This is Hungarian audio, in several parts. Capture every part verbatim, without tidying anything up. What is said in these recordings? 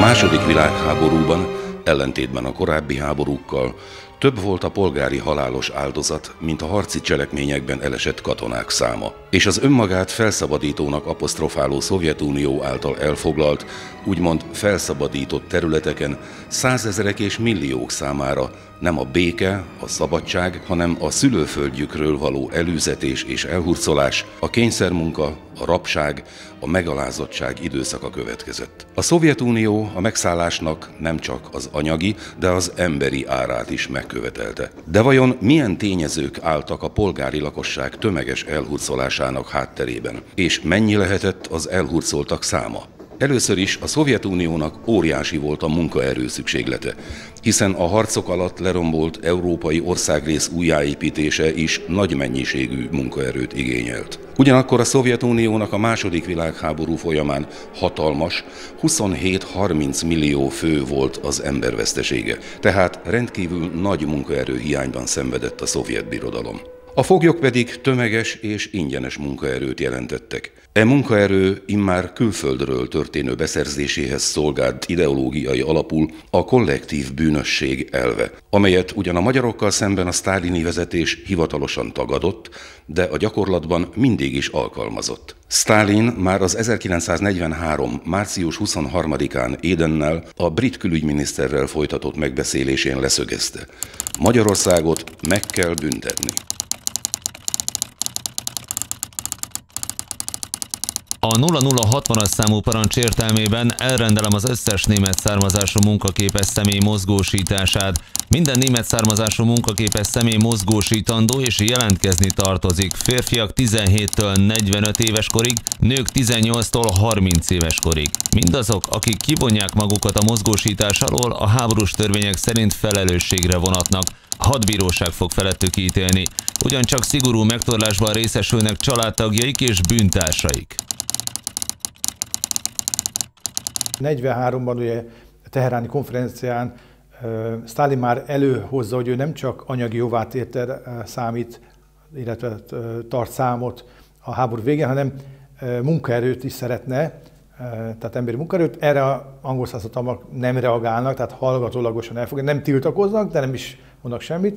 második világháborúban, ellentétben a korábbi háborúkkal, több volt a polgári halálos áldozat, mint a harci cselekményekben elesett katonák száma. És az önmagát felszabadítónak aposztrofáló Szovjetunió által elfoglalt, úgymond felszabadított területeken százezrek és milliók számára nem a béke, a szabadság, hanem a szülőföldjükről való elűzetés és elhurcolás, a kényszermunka, a rabság, a megalázottság időszaka következett. A Szovjetunió a megszállásnak nem csak az anyagi, de az emberi árát is megkövetelte. De vajon milyen tényezők álltak a polgári lakosság tömeges elhurcolásának hátterében, és mennyi lehetett az elhurcoltak száma? Először is a Szovjetuniónak óriási volt a munkaerő szükséglete, hiszen a harcok alatt lerombolt európai országrész újjáépítése is nagy mennyiségű munkaerőt igényelt. Ugyanakkor a Szovjetuniónak a második világháború folyamán hatalmas, huszonhét-harminc millió fő volt az embervesztesége, tehát rendkívül nagy munkaerő hiányban szenvedett a szovjet birodalom. A foglyok pedig tömeges és ingyenes munkaerőt jelentettek. E munkaerő immár külföldről történő beszerzéséhez szolgált ideológiai alapul a kollektív bűnösség elve, amelyet ugyan a magyarokkal szemben a sztálini vezetés hivatalosan tagadott, de a gyakorlatban mindig is alkalmazott. Sztálin már az ezerkilencszáznegyvenhárom. március huszonharmadikán Édennel, a brit külügyminiszterrel folytatott megbeszélésén leszögezte: Magyarországot meg kell büntetni. A nulla nulla hatvanas számú parancs értelmében elrendelem az összes német származású munkaképes személy mozgósítását. Minden német származású munkaképes személy mozgósítandó és jelentkezni tartozik. Férfiak tizenhéttől negyvenöt éves korig, nők tizennyolctól harminc éves korig. Mindazok, akik kivonják magukat a mozgósítás alól, a háborús törvények szerint felelősségre vonatnak. Hadbíróság fog felettük ítélni. Ugyancsak szigorú megtorlásban részesülnek családtagjaik és bűntársaik. negyvenháromban ugye a teheráni konferencián uh, Sztálin már előhozza, hogy ő nem csak anyagi jóvátétel uh, számít, illetve uh, tart számot a háború végén, hanem uh, munkaerőt is szeretne, uh, tehát emberi munkaerőt. Erre a angol századalmak nem reagálnak, tehát hallgatólagosan elfogadják, nem tiltakoznak, de nem is mondnak semmit.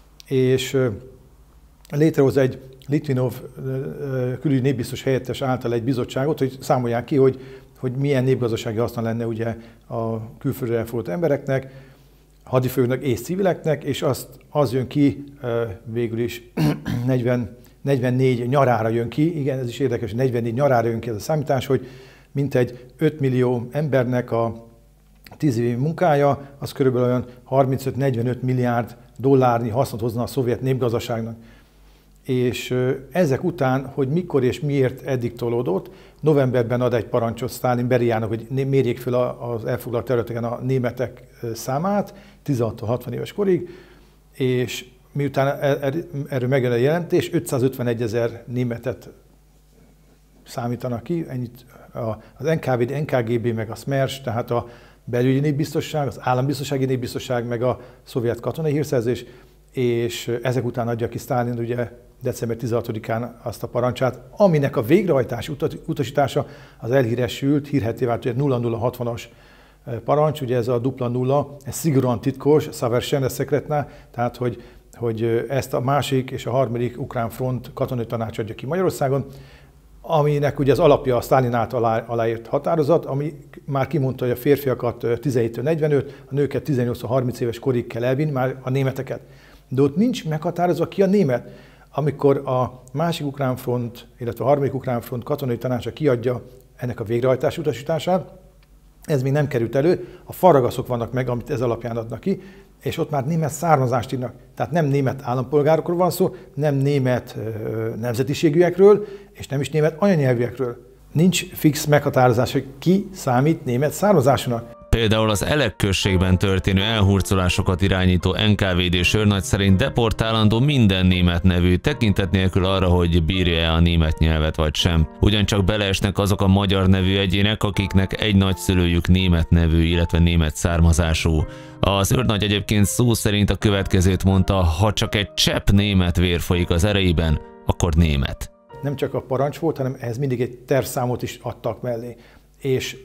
És uh, létrehoz egy Litvinov uh, külügyi népbiztos helyettes által egy bizottságot, hogy számolják ki, hogy hogy milyen népgazdasági haszna lenne ugye a külföldre elfoglalt embereknek, hadifőknek és civileknek, és azt, az jön ki végül is negyven, negyvennégy nyarára jön ki, igen, ez is érdekes, hogy negyvennégy nyarára jön ki ez a számítás, hogy mintegy öt millió embernek a tíz évi munkája, az körülbelül olyan harmincöt-negyvenöt milliárd dollárnyi hasznot hozna a szovjet népgazdaságnak. És ezek után, hogy mikor és miért eddig tolódott, novemberben ad egy parancsot Sztálin Beriának, hogy mérjék fel az elfoglalt területeken a németek számát, tizenhattól hatvan éves korig, és miután erről megjön a jelentés, ötszázötvenegy ezer németet számítanak ki, ennyit az en ká vé dé, en ká gé bé, meg a SMERS, tehát a belügyi népbiztosság, az állambiztonsági népbiztosság, meg a szovjet katonai hírszerzés, és ezek után adja ki Sztálin ugye december tizenhatodikán azt a parancsát, aminek a végrehajtási utasítása az elhíresült, hírhetté vált, ugye nulla nulla hatvanas parancs, ugye ez a dupla nulla, ez szigorúan titkos, Savershene Sekretna, tehát hogy, hogy ezt a másik és a harmadik ukrán front katonai tanács adja ki Magyarországon, aminek ugye az alapja a Sztálin által aláírt határozat, ami már kimondta, hogy a férfiakat tizenhéttől negyvenöt, a nőket tizennyolctól harminc éves korig kell elvinni, már a németeket. De ott nincs meghatározva ki a német. Amikor a másik ukrán front, illetve a harmadik ukrán front katonai tanácsa kiadja ennek a végrehajtási utasítását, ez még nem került elő, a farragaszok vannak meg, amit ez alapján adnak ki, és ott már német származást írnak. Tehát nem német állampolgárokról van szó, nem német ö, nemzetiségűekről, és nem is német anyanyelvűekről. Nincs fix meghatározás, hogy ki számít német származásúnak. Például az Elek községben történő elhurcolásokat irányító en ká vé dé őrnagy szerint deportálandó minden német nevű, tekintet nélkül arra, hogy bírja-e a német nyelvet vagy sem. Ugyancsak beleesnek azok a magyar nevű egyének, akiknek egy nagyszülőjük német nevű, illetve német származású. Az őrnagy egyébként szó szerint a következőt mondta: ha csak egy csepp német vér folyik az ereiben, akkor német. Nem csak a parancs volt, hanem ehhez mindig egy tervszámot is adtak mellé. És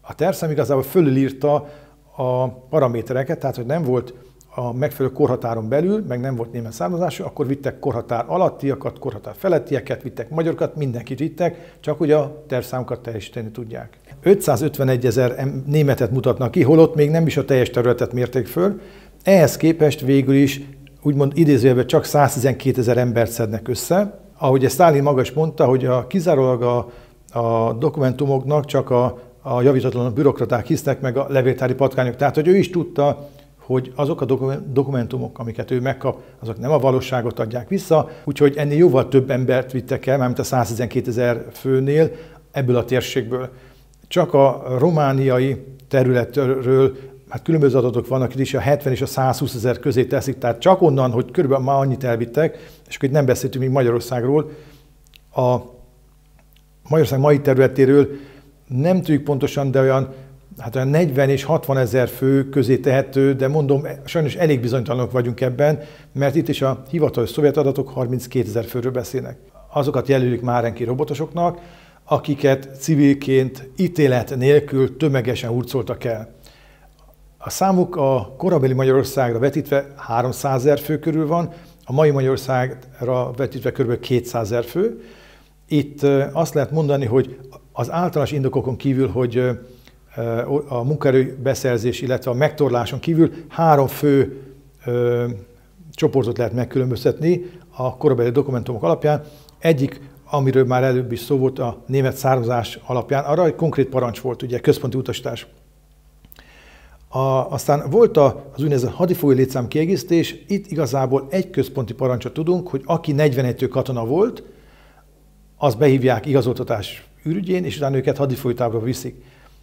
A tervszám igazából fölülírta a paramétereket, tehát hogy nem volt a megfelelő korhatáron belül, meg nem volt német származású, akkor vittek korhatár alattiakat, korhatár felettieket, vittek magyarokat, mindenkit vittek, csak hogy a tervszámokat teljesíteni tudják. ötszázötvenegy ezer németet mutatnak ki, holott még nem is a teljes területet mérték föl. Ehhez képest végül is, úgymond idézőjelben csak száztizenkét ezer embert szednek össze. Ahogy ezt Sztálin maga is mondta, hogy a, kizárólag a, a dokumentumoknak csak a, a javítatlan bürokraták hisznek meg a levéltári patkányok. Tehát, hogy ő is tudta, hogy azok a dokumentumok, amiket ő megkap, azok nem a valóságot adják vissza, úgyhogy ennél jóval több embert vittek el, mármint a száztizenkét ezer főnél ebből a térségből. Csak a romániai területről, hát különböző adatok vannak, itt is a hetven és a százhúsz ezer közé teszik, tehát csak onnan, hogy körülbelül már annyit elvittek, és akkor itt nem beszéltünk még Magyarországról, a Magyarország mai területéről nem tudjuk pontosan, de olyan hát olyan negyven és hatvan ezer fő közé tehető, de mondom, sajnos elég bizonytalanok vagyunk ebben, mert itt is a hivatalos szovjet adatok harminckét ezer főről beszélnek. Azokat jelölik Márenki robotosoknak, akiket civilként ítélet nélkül tömegesen hurcoltak el. A számuk a korabeli Magyarországra vetítve háromszázezer fő körül van, a mai Magyarországra vetítve kb. kétszázezer fő. Itt azt lehet mondani, hogy az általános indokokon kívül, hogy a munkaerő beszerzés, illetve a megtorláson kívül három fő ö, csoportot lehet megkülönböztetni a korabeli dokumentumok alapján. Egyik, amiről már előbb is szó volt, a német származás alapján, arra egy konkrét parancs volt, ugye központi utasítás. A, aztán volt a, az úgynevezett hadifogoly létszám kiegészítés, itt igazából egy központi parancsot tudunk, hogy aki negyvenegytől katona volt, az behívják igazoltatás ürügyén, és utána őket hadifogolytáborba viszik.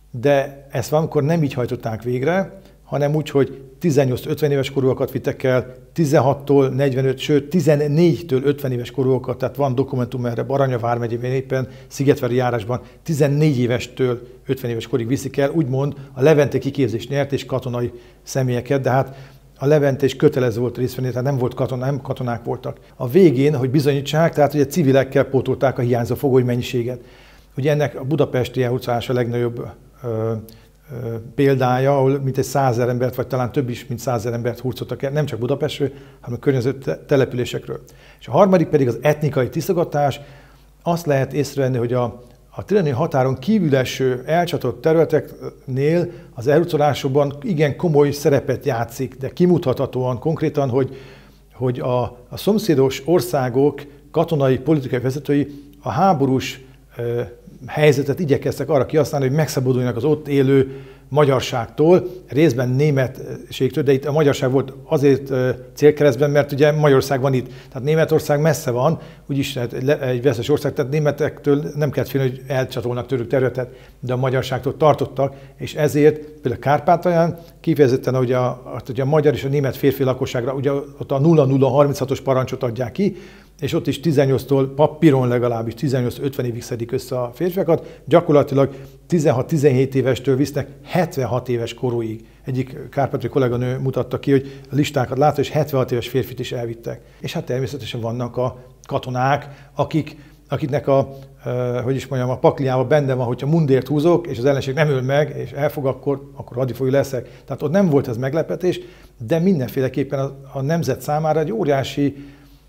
De ezt valamikor nem így hajtották végre, hanem úgy, hogy tizennyolc-ötven éves korúakat vittek el, tizenhattól negyvenöt, sőt tizennégytől ötven éves korúakat, tehát van dokumentum erre, Baranya vármegyében éppen, Szigetveri járásban tizennégy évestől ötven éves korig viszik el, úgymond a Levente kiképzést nyert és katonai személyeket, de hát a Levente is kötelező volt részt venni, tehát nem volt katona, nem katonák voltak. A végén, hogy bizonyítsák, tehát ugye civilekkel pótolták a hiányzó fogoly mennyiséget. Ugye ennek a budapesti elhurcolás a legnagyobb Ö, ö, példája, ahol mintegy százezer embert, vagy talán több is, mint százezer embert hurcoltak el, nem csak Budapestről, hanem a környező te településekről. És a harmadik pedig az etnikai tisztogatás. Azt lehet észrevenni, hogy a, a trianoni határon kívül eső elcsatolt területeknél az elhurcolásokban igen komoly szerepet játszik, de kimutathatóan konkrétan, hogy, hogy a, a szomszédos országok katonai, politikai vezetői a háborús ö, helyzetet igyekeztek arra kihasználni, hogy megszabaduljanak az ott élő magyarságtól, részben németségtől, de itt a magyarság volt azért célkeresztben, mert ugye Magyarország van itt. Tehát Németország messze van, úgyis egy vesztes ország, tehát németektől nem kellett félni, hogy elcsatolnak tőlük területet, de a magyarságtól tartottak, és ezért például Kárpátalján kifejezetten ugye a, ugye a magyar és a német férfi lakosságra ugye ott a nulla nulla harminchatos parancsot adják ki, és ott is tizennyolctól, papíron legalábbis tizennyolc-ötven évig szedik össze a férfiakat, gyakorlatilag tizenhat-tizenhét évestől visznek hetvenhat éves korúig. Egyik kárpátaljai kolléganő mutatta ki, hogy a listákat látta, és hetvenhat éves férfit is elvittek. És hát természetesen vannak a katonák, akik, akiknek a, eh, hogy is mondjam, a pakliában benne van, hogyha mundért húzok, és az ellenség nem öl meg, és elfog, akkor, akkor hadifogoly leszek. Tehát ott nem volt ez meglepetés, de mindenféleképpen a, a nemzet számára egy óriási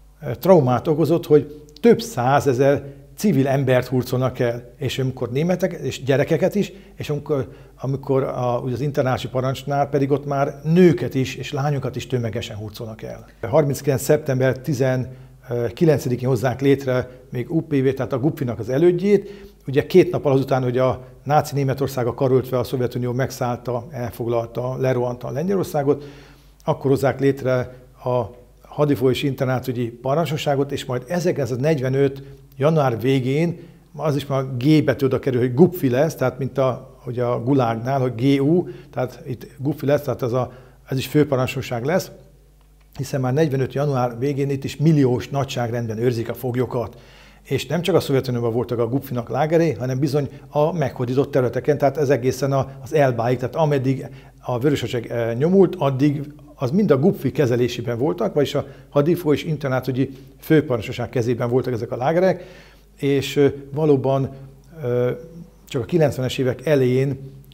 traumát okozott, hogy több százezer civil embert hurcolnak el, és amikor németek, és gyerekeket is, és amikor, amikor a, ugye az internátusi parancsnál pedig ott már nőket is, és lányokat is tömegesen hurcolnak el. harminckilenc szeptember tizenkilencedikén hozzák létre még u pé vé, tehát a Gupfinak az elődjét, ugye két nappal azután, hogy a náci Németországa karöltve a Szovjetunió megszállta, elfoglalta, lerohanta Lengyelországot, akkor hozzák létre a hadifogoly és internátügyi parancsnokságot, és majd ezerkilencszáznegyvenöt. január végén az is már G betűre kerül, hogy Gupfi lesz, tehát mint a, hogy a Gulágnál, hogy gé u, tehát itt Gupfi lesz, tehát ez, a, ez is főparancsnokság lesz, hiszen már negyvenöt. január végén itt is milliós nagyságrendben őrzik a foglyokat. És nem csak a Szovjetunióban voltak a Gupfinak lágerei, hanem bizony a meghódított területeken, tehát ez egészen az Elbáig, tehát ameddig a Vöröshadsereg nyomult, addig az mind a Gupfi kezelésében voltak, vagyis a hadifogoly és internátügyi főparancsnokság kezében voltak ezek a lágerek, és valóban csak a kilencvenes évek elején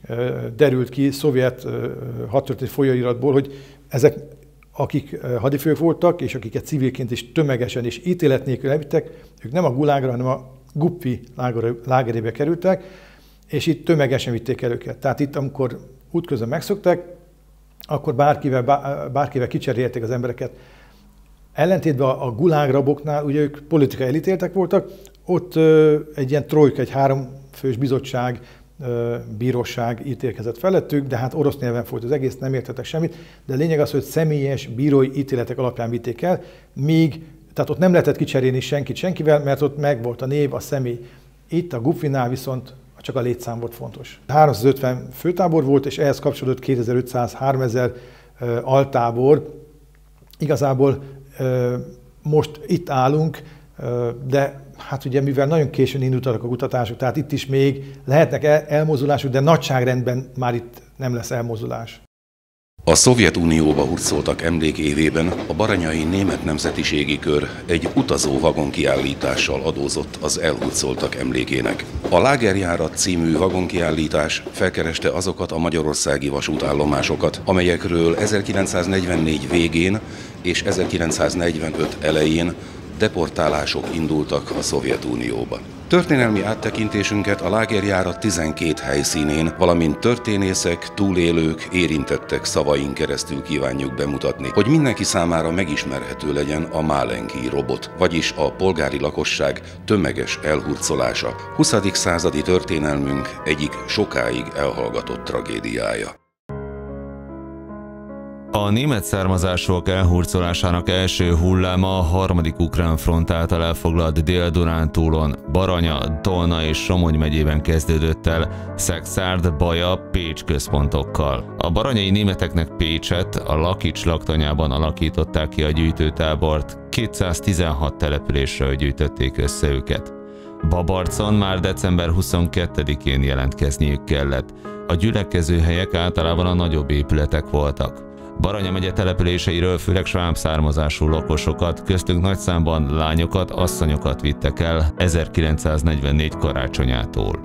derült ki szovjet hadtörténeti folyóiratból, hogy ezek, akik hadifők voltak, és akiket civilként is tömegesen és ítélet nélkül elvittek, ők nem a gulágra, hanem a Guppi lágerébe kerültek, és itt tömegesen vitték el őket. Tehát itt, amikor útközben megszöktek, akkor bárkivel, bárkivel kicserélték az embereket. Ellentétben a gulágraboknál, ugye ők politikai elítéltek voltak, ott egy ilyen trojka, egy háromfős bizottság, bíróság ítélkezett felettük, de hát orosz nyelven folyt az egész, nem értettek semmit, de a lényeg az, hogy személyes bírói ítéletek alapján vitték el, míg, tehát ott nem lehetett kicserélni senkit senkivel, mert ott megvolt a név, a személy. Itt a Gupfinál viszont csak a létszám volt fontos. háromszázötven főtábor volt, és ehhez kapcsolódott kétezer-ötszáz-háromezer altábor. Igazából most itt állunk, de hát ugye mivel nagyon későn indultak a kutatások, tehát itt is még lehetnek elmozdulások, de nagyságrendben már itt nem lesz elmozdulás. A Szovjetunióba hurcoltak emlékévében a baranyai német nemzetiségi kör egy utazó vagonkiállítással adózott az elhurcoltak emlékének. A Lágerjárat című vagonkiállítás felkereste azokat a magyarországi vasútállomásokat, amelyekről ezerkilencszáznegyvennégy végén és ezerkilencszáznegyvenöt elején deportálások indultak a Szovjetunióba. Történelmi áttekintésünket a lágerjárat tizenkét helyszínén, valamint történészek, túlélők, érintettek szavain keresztül kívánjuk bemutatni, hogy mindenki számára megismerhető legyen a Málenki robot, vagyis a polgári lakosság tömeges elhurcolása, huszadik századi történelmünk egyik sokáig elhallgatott tragédiája. A német származásúak elhurcolásának első hulláma a harmadik ukrán front által elfoglalt Dél-Dunántúlon, Baranya, Tolna és Somogy megyében kezdődött el Szexárd, Baja, Pécs központokkal. A baranyai németeknek Pécset, a Lakics laktanyában alakították ki a gyűjtőtábort, kétszáztizenhat településről gyűjtötték össze őket. Babarcon már december huszonkettedikén jelentkezniük kellett. A gyülekező helyek általában a nagyobb épületek voltak. Baranya megye településeiről főleg sváb származású lakosokat, köztük nagy számban lányokat, asszonyokat vittek el ezerkilencszáznegyvennégy karácsonyától.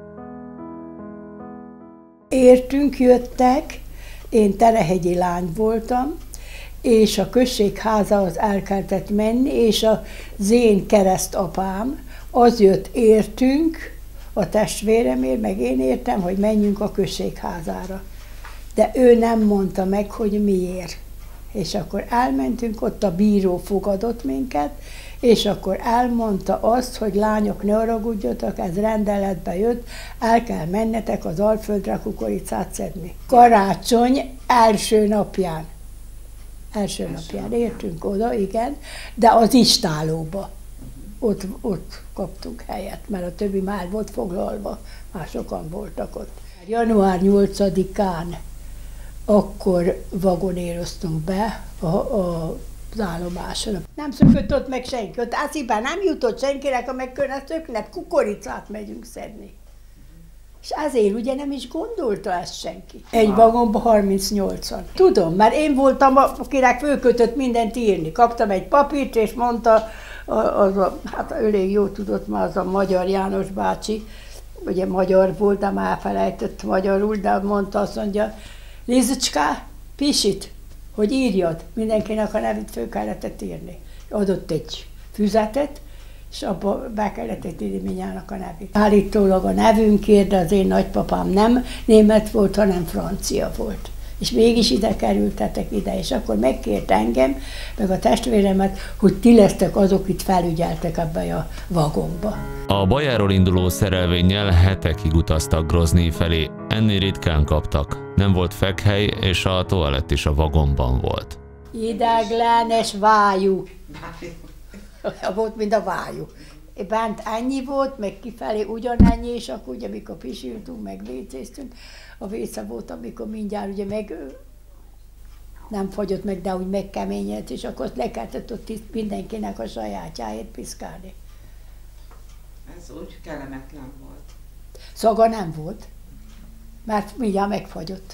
Értünk, jöttek, én terehegyi lány voltam, és a községházához el kellett menni, és az én keresztapám, az jött értünk, a testvéremért, meg én értem, hogy menjünk a községházára. De ő nem mondta meg, hogy miért. És akkor elmentünk, ott a bíró fogadott minket, és akkor elmondta azt, hogy lányok, ne haragudjatok, ez rendeletbe jött, el kell mennetek az Alföldre kukoricát szedni. Karácsony első napján. Első napján értünk oda, igen, de az istálóba. Ott, ott kaptunk helyet, mert a többi már volt foglalva, már sokan voltak ott. január nyolcadikán akkor vagonéroztunk be a, a, az állomásra. Nem szökött ott meg senki, ott ásziben nem jutott senkinek, amely körne szöknek, kukoricát megyünk szedni. És azért ugye nem is gondolta ezt senki. Egy vagonban harmincnyolcan. Tudom, mert én voltam, akinek fölkötött mindent írni. Kaptam egy papírt, és mondta, az a, hát elég jó tudott már az a Magyar János bácsi, ugye magyar volt, de már elfelejtett magyarul, de mondta, azt mondja, Lizicska, pisit, hogy írjad, mindenkinek a nevét föl kellett írni. Adott egy füzetet, és abba be kellett írni mindjárt a nevét. Állítólag a nevünkért, de az én nagypapám nem német volt, hanem francia volt. És mégis ide kerültetek ide, és akkor megkért engem, meg a testvéremet, hogy ti lesztek azok, itt felügyeltek ebbe a vagonba. A Bajáról induló szerelvénnyel hetekig utaztak Groznyj felé, ennél ritkán kaptak. Nem volt fekhely, és a toalett is a vagonban volt. Ideglenes vájú. Volt, mint a vájú. Bent ennyi volt, meg kifelé ugyanennyi, és akkor ugye, amikor pisiltünk, meg vécéztünk, a véce volt, amikor mindjárt ugye meg nem fagyott meg, de úgy megkeményedt, és akkor le kellett ott mindenkinek a sajátjáért piszkálni. Ez úgy kellemetlen volt. Szaga nem volt, mert mindjárt megfagyott.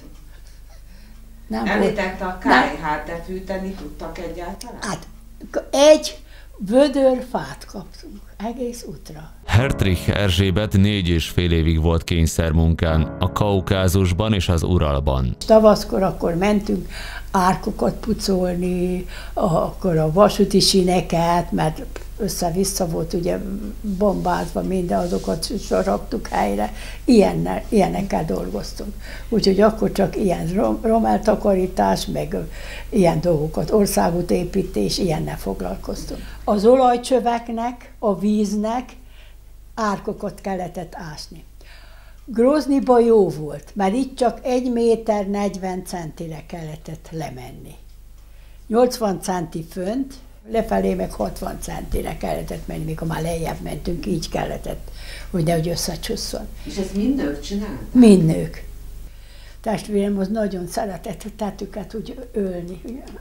Nem említette a kályhát, de fűteni tudtak egyáltalán? Hát egy Vödör fát kaptunk egész útra. Hertrich Erzsébet négy és fél évig volt kényszermunkán a Kaukázusban és az Uralban. Tavaszkor akkor mentünk árkokat pucolni, akkor a vasúti sineket, mert össze-vissza volt ugye bombázva minden, azokat raktuk helyre, Ilyennel, ilyenekkel dolgoztunk. Úgyhogy akkor csak ilyen rom, romeltakarítás, meg ilyen dolgokat, országútépítés, ilyennel foglalkoztunk. Az olajcsöveknek, a víznek árkokat kellett ásni. Groznyban jó volt, mert itt csak egy méter negyven centire kellett lemenni. nyolcvan centi fönt, lefelé meg hatvan centire kellett menni, mikor már lejjebb mentünk, így kellett, hogy nehogy összecsusszon. És ezt mind nők csinálták? Mind nők. Testvérem az nagyon szeretett a tetüket úgy ölni.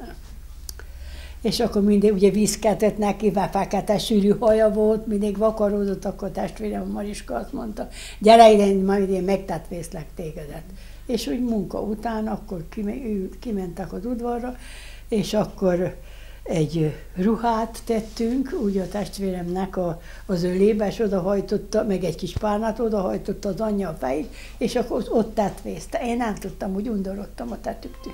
És akkor mindig ugye vízkeltett neki, mert fekete sűrű haja volt, mindig vakaródott, akkor testvérem Mariska azt mondta, gyere ide, majd én megtetvészlek tégedet. És úgy munka után akkor kimentek az udvarra, és akkor egy ruhát tettünk, úgy a testvéremnek a, az ölébe, és odahajtotta, meg egy kis párnát, odahajtotta az anyja a fejét, és akkor ott tetvészte. Én nem tudtam, úgy undorodtam a tetüktől.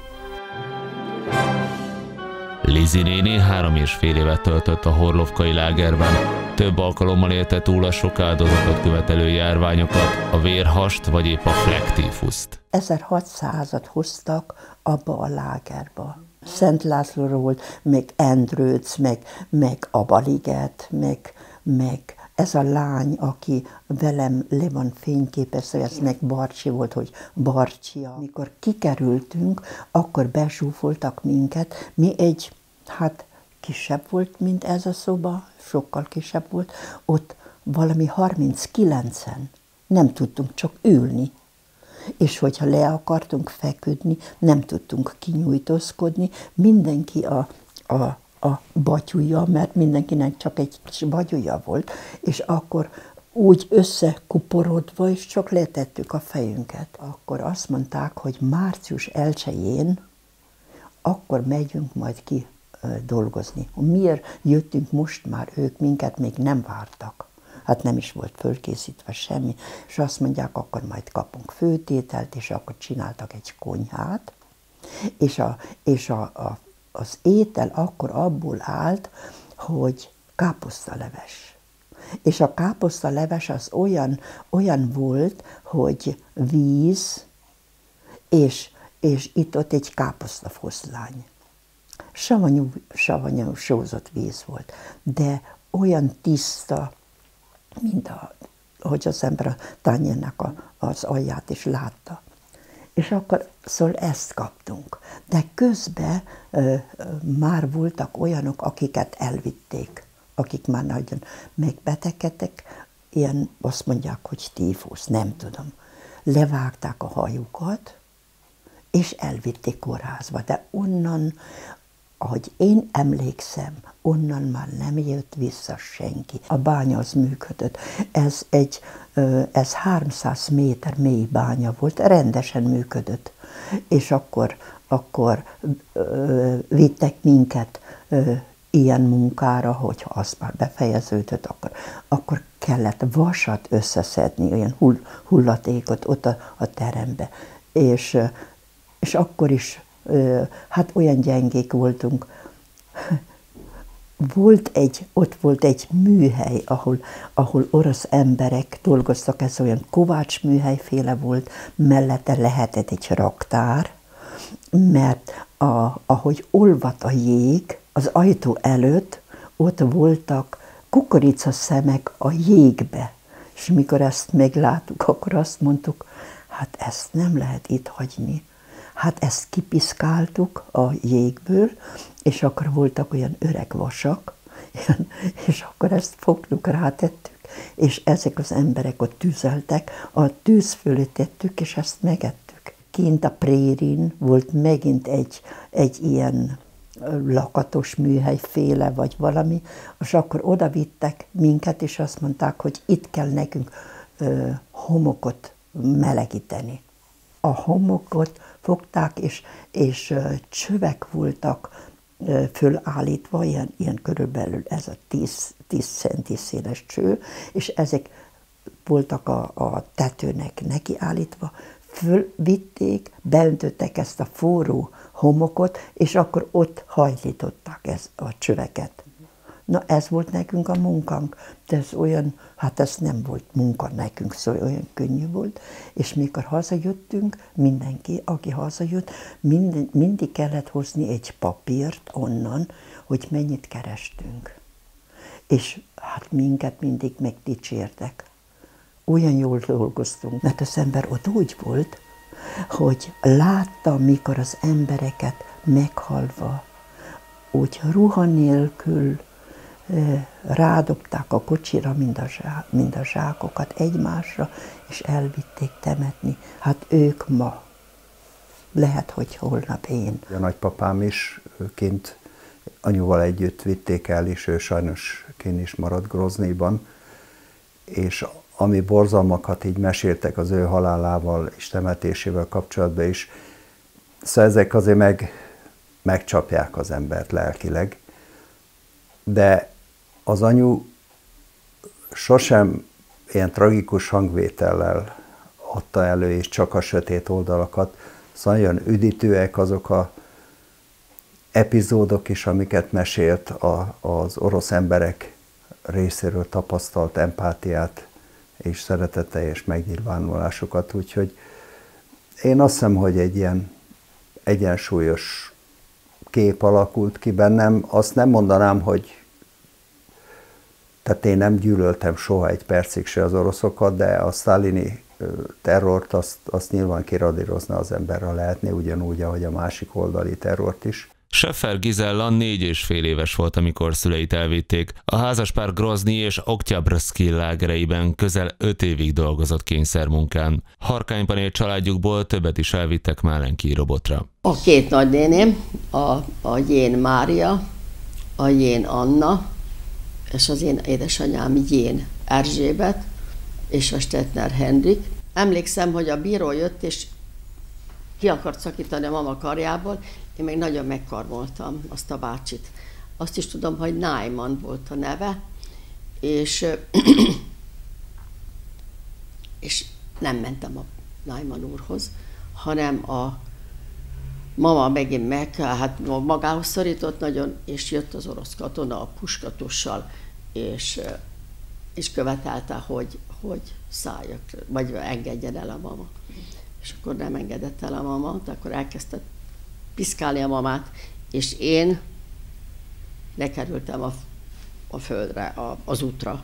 Lizi néni három és fél évet töltött a horlovkai lágerben. Több alkalommal élte túl a sok áldozatot követelő járványokat, a vérhast vagy épp a flektífuszt. ezerhatszázat hoztak abba a lágerba. Szent Lászlóról, meg Endrőc, meg, meg Abaliget, meg, meg ez a lány, aki velem le van fényképezve, ez meg Barcsi volt, hogy Barcsia. Amikor kikerültünk, akkor besúfoltak minket. Mi egy, hát kisebb volt, mint ez a szoba, sokkal kisebb volt. Ott valami harminckilencen nem tudtunk csak ülni. És hogyha le akartunk feküdni, nem tudtunk kinyújtózkodni, mindenki a, a, a batyúja, mert mindenkinek csak egy kis batyúja volt, és akkor úgy összekuporodva, és csak letettük a fejünket. Akkor azt mondták, hogy március elsején akkor megyünk majd ki dolgozni. Miért jöttünk most már, ők minket még nem vártak. Hát nem is volt fölkészítve semmi, és azt mondják, akkor majd kapunk főtételt, és akkor csináltak egy konyhát, és, a, és a, a, az étel akkor abból állt, hogy káposztaleves. És a káposztaleves az olyan, olyan volt, hogy víz, és, és itt ott egy káposztafoszlány. Savanyú, savanyú sózott víz volt, de olyan tiszta, mint a, hogy az ember a tányérnak a, az alját is látta. És akkor szóval ezt kaptunk. De közben ö, ö, már voltak olyanok, akiket elvitték, akik már nagyon megbetegedtek, ilyen azt mondják, hogy tífusz, nem tudom. Levágták a hajukat, és elvitték kórházba, de onnan, ahogy én emlékszem, onnan már nem jött vissza senki. A bánya az működött. Ez egy, ez háromszáz méter mély bánya volt, rendesen működött. És akkor, akkor ö, vittek minket ö, ilyen munkára, hogyha az már befejeződött, akkor, akkor kellett vasat összeszedni, olyan hull, hullatékot ott a, a terembe. És, és akkor is, ö, hát olyan gyengék voltunk. Volt egy, ott volt egy műhely, ahol, ahol orosz emberek dolgoztak, ez olyan Kovács műhelyféle volt, mellette lehetett egy raktár, mert a, ahogy olvadt a jég, az ajtó előtt ott voltak kukoricaszemek a jégbe, és mikor ezt megláttuk, akkor azt mondtuk, hát ezt nem lehet itt hagyni. Hát ezt kipiszkáltuk a jégből, és akkor voltak olyan öreg vasak, és akkor ezt fogtuk, rátettük, és ezek az emberek ott tüzeltek, a tűz fölé tettük, és ezt megettük. Kint a prérin volt megint egy, egy ilyen lakatos műhelyféle, vagy valami, és akkor oda vittek minket, és azt mondták, hogy itt kell nekünk ö, homokot melegíteni. A homokot fogták, és, és csövek voltak fölállítva, ilyen, ilyen körülbelül ez a tíz centi széles cső, és ezek voltak a, a tetőnek nekiállítva, fölvitték, beöntöttek ezt a forró homokot, és akkor ott hajlították ez a csöveket. Na ez volt nekünk a munkánk, de ez olyan, hát ez nem volt munka nekünk, szóval olyan könnyű volt, és mikor hazajöttünk, mindenki, aki hazajött, minden, mindig kellett hozni egy papírt onnan, hogy mennyit kerestünk. És hát minket mindig megdicsértek. Olyan jól dolgoztunk, mert az ember ott úgy volt, hogy látta, mikor az embereket meghalva, úgy ruha nélkül rádobták a kocsira mind a, zsá, mind a zsákokat egymásra, és elvitték temetni. Hát ők ma, lehet, hogy holnap én. A nagypapám is kint anyuval együtt vitték el, és ő sajnos kint is maradt Groznyban, és ami borzalmakat így meséltek az ő halálával és temetésével kapcsolatban is, szóval ezek azért meg, megcsapják az embert lelkileg, de az anyu sosem ilyen tragikus hangvétellel adta elő, és csak a sötét oldalakat, szóval nagyon üdítőek azok a epizódok is, amiket mesélt a, az orosz emberek részéről tapasztalt empátiát, és szeretetteljes megnyilvánulásokat, úgyhogy én azt hiszem, hogy egy ilyen egyensúlyos kép alakult ki bennem. Azt nem mondanám, hogy tehát én nem gyűlöltem soha egy percig se az oroszokat, de a sztálini terrort azt, azt nyilván kiradírozna az emberre lehetni, ugyanúgy, ahogy a másik oldali terrort is. Scheffer Gizella négy és fél éves volt, amikor szüleit elvitték. A házaspár Groznyi és Oktyabrsky lágereiben közel öt évig dolgozott kényszermunkán. Harkányban élt családjukból többet is elvittek Málenki robotra. A két nagynéném, a, a Jén Mária, a Jén Anna, és az én édesanyám Jén Erzsébet, és a Stettner Henrik. Emlékszem, hogy a bíró jött, és ki akart szakítani a mama karjából, én még nagyon megkarmoltam azt a bácsit. Azt is tudom, hogy Nájman volt a neve, és, és nem mentem a Nájman úrhoz, hanem a mama megint meg, hát magához szorított nagyon, és jött az orosz katona a puskatussal, és, és követelte, hogy, hogy szálljak, vagy engedjen el a mama. És akkor nem engedett el a mama, akkor elkezdte piszkálni a mamát, és én lekerültem a, a földre, a, az útra.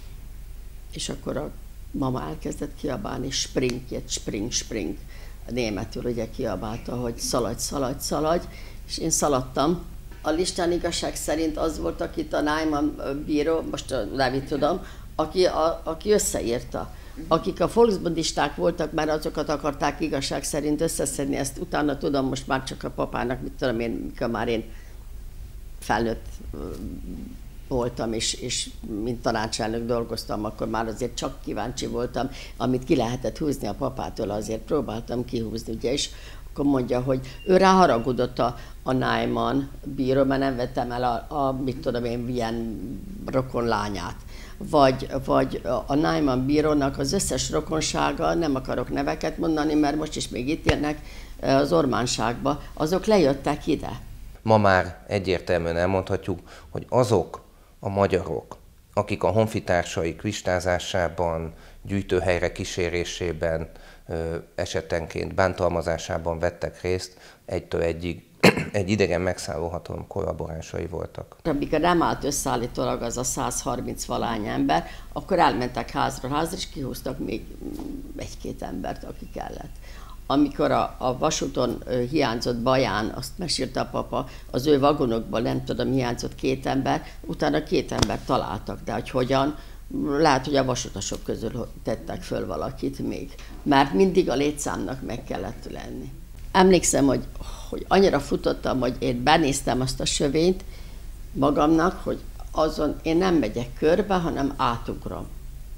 És akkor a mama elkezdett kiabálni, spring, spring, spring. A németül ugye kiabálta, hogy szaladj, szaladj, szaladj, és én szaladtam. A listán igazság szerint az volt, akit a Nájman bíró, most a nevét tudom, aki, a, aki összeírta. Akik a volksbundisták voltak, mert azokat akarták igazság szerint összeszedni, ezt utána tudom, most már csak a papának, mit tudom én, mikor már én felnőtt voltam, és, és mint tanácselnök dolgoztam, akkor már azért csak kíváncsi voltam, amit ki lehetett húzni a papától, azért próbáltam kihúzni, ugye, és akkor mondja, hogy ő ráharagudott a, a Nájman bíró, mert nem vettem el a, a mit tudom én, ilyen rokon lányát. Vagy, vagy a Nájman bírónak az összes rokonsága, nem akarok neveket mondani, mert most is még itt élnek az Ormánságba, azok lejöttek ide. Ma már egyértelműen elmondhatjuk, hogy azok a magyarok, akik a honfitársaik listázásában, gyűjtőhelyre kísérésében, esetenként bántalmazásában vettek részt, egytől egyig egy idegen megszálló hatalom kollaboránsai voltak. Amikor nem állt összeállítólag az a száz harminc valány ember, akkor elmentek házra házra, és kihúztak még egy-két embert, aki kellett. Amikor a, a vasúton hiányzott Baján, azt mesélte a papa, az ő vagonokban nem tudom, hiányzott két ember, utána két ember találtak, de hogy hogyan, lehet, hogy a vasutasok közül tettek föl valakit még, mert mindig a létszámnak meg kellett lenni. Emlékszem, hogy, hogy annyira futottam, hogy én benéztem azt a sövényt magamnak, hogy azon én nem megyek körbe, hanem átugrom.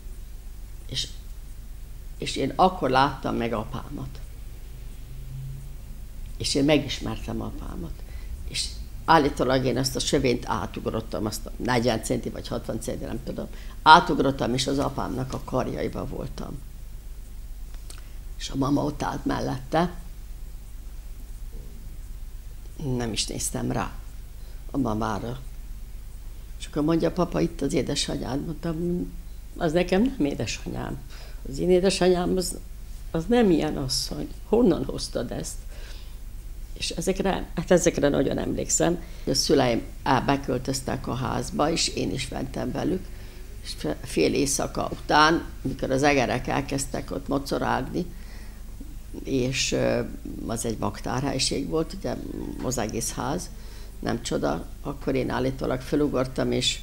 És, és én akkor láttam meg apámat. És én megismertem apámat. És állítólag én ezt a sövényt átugrottam, azt a negyven centi vagy hatvan centi, nem tudom. Átugrottam, és az apámnak a karjaiba voltam. És a mama ott állt mellette. Nem is néztem rá a mamára. És akkor mondja, papa, itt az édesanyád. Mondtam, az nekem nem édesanyám. Az én édesanyám az, az nem ilyen asszony. Honnan hoztad ezt? És ezekre, hát ezekre nagyon emlékszem. A szüleim beköltöztek a házba, és én is mentem velük. És fél éjszaka után, mikor az egerek elkezdtek ott mocorálni, és az egy baktárhelység volt, ugye az egész ház, nem csoda, akkor én állítólag felugortam, és,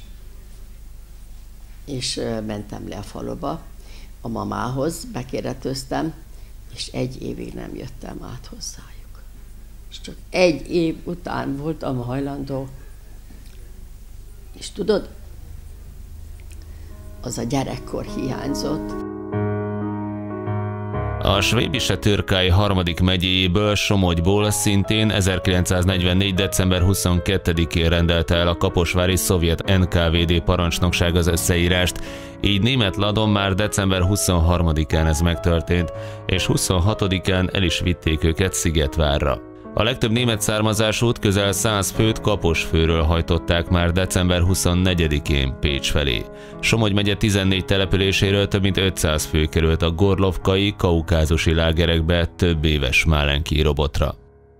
és mentem le a faluba a mamához, bekéretőztem, és egy évig nem jöttem át hozzájuk. És csak egy év után voltam hajlandó, és tudod, az a gyerekkor hiányzott. A Svébise-Türkei harmadik megyéjéből, Somogyból szintén ezerkilencszáznegyvennégy. december huszonkettedikén rendelte el a kaposvári szovjet en ká vé dé parancsnokság az összeírást, így német ladon már december huszonharmadikán ez megtörtént, és huszonhatodikán el is vitték őket Szigetvárra. A legtöbb német származásút, közel száz főt Kaposfőről hajtották már december huszonnegyedikén Pécs felé. Somogy megye tizennégy településéről több mint ötszáz fő került a gorlovkai, kaukázusi lágerekbe több éves Málenki robotra.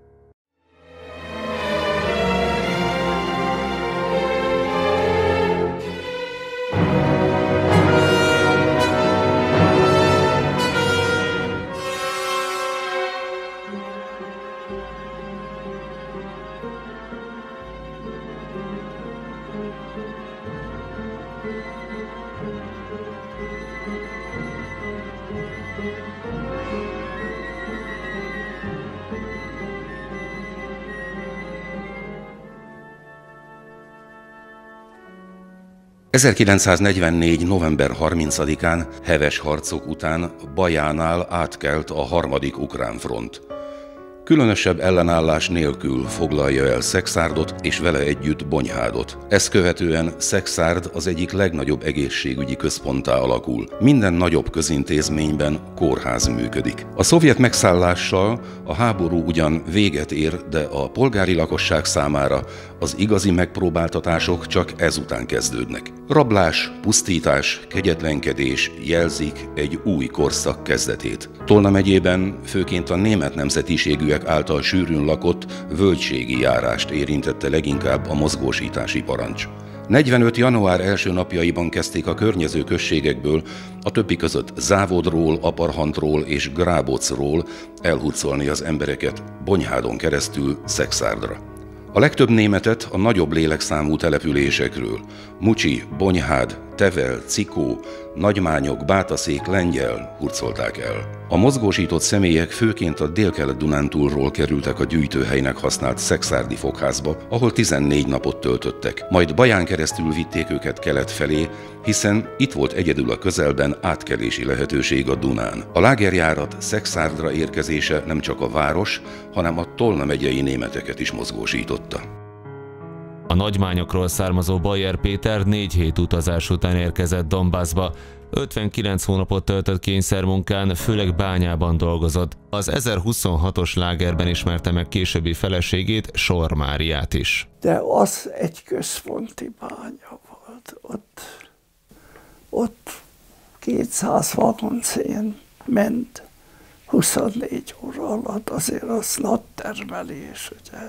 ezerkilencszáznegyvennégy. november harmincadikán heves harcok után Bajánál átkelt a harmadik ukrán front. Különösebb ellenállás nélkül foglalja el Szekszárdot és vele együtt Bonyhádot. Ezt követően Szekszárd az egyik legnagyobb egészségügyi központtá alakul. Minden nagyobb közintézményben kórház működik. A szovjet megszállással a háború ugyan véget ér, de a polgári lakosság számára az igazi megpróbáltatások csak ezután kezdődnek. Rablás, pusztítás, kegyetlenkedés jelzik egy új korszak kezdetét. Tolna megyében főként a német nemzetiségűek által sűrűn lakott völgységi járást érintette leginkább a mozgósítási parancs. negyvenöt. január első napjaiban kezdték a környező községekből, a többi között Závodról, Aparhantról és Grábocról elhurcolni az embereket Bonyhádon keresztül Szekszárdra. A legtöbb németet a nagyobb lélekszámú településekről, Mucsi, Bonyhád, Tevel, Cikó, Nagymányok, Bátaszék, Lengyel hurcolták el. A mozgósított személyek főként a Délkelet-Dunántúlról kerültek a gyűjtőhelynek használt szekszárdi fogházba, ahol tizennégy napot töltöttek. Majd Baján keresztül vitték őket kelet felé, hiszen itt volt egyedül a közelben átkelési lehetőség a Dunán. A lágerjárat Szekszárdra érkezése nem csak a város, hanem a Tolna megyei németeket is mozgósította. A Nagymányokról származó Bajer Péter négy hét utazás után érkezett Donbassba. ötvenkilenc hónapot töltött kényszermunkán, főleg bányában dolgozott. Az ezerhuszonhatos lágerben ismerte meg későbbi feleségét, Sor Máriát is. De az egy központi bánya volt. Ott, ott kétszáz vagonsén ment huszonnégy óra alatt, azért az nagy termelés, ugye.